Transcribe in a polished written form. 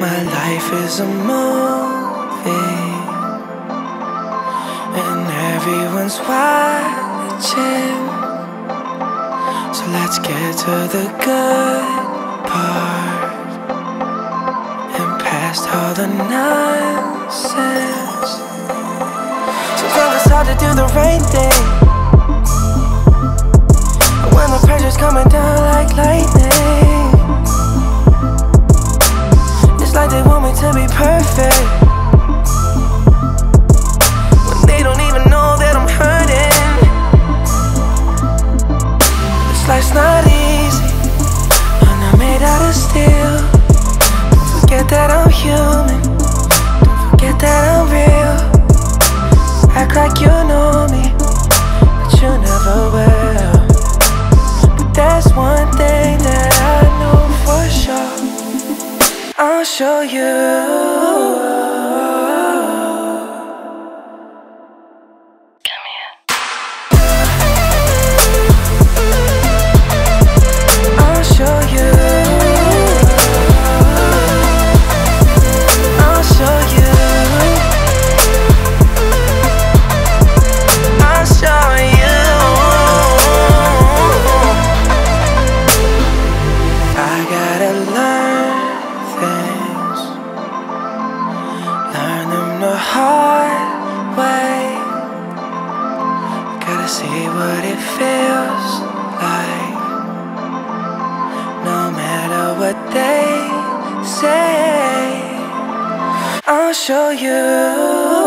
My life is a movie, and everyone's watching. So let's get to the good part and past all the nonsense. Sometimes it's hard to do the right thing when the pressure's coming down like lightning. It's like they want me to be perfect when they don't even know that I'm hurting. This life's not easy, I'm not made out of steel. Don't forget that I'm human, don't forget that I'm real. Act like you know me, but you never will. But there's one thing that I know for sure, I'll show you. The hard way, gotta see what it feels like. No matter what they say, I'll show you.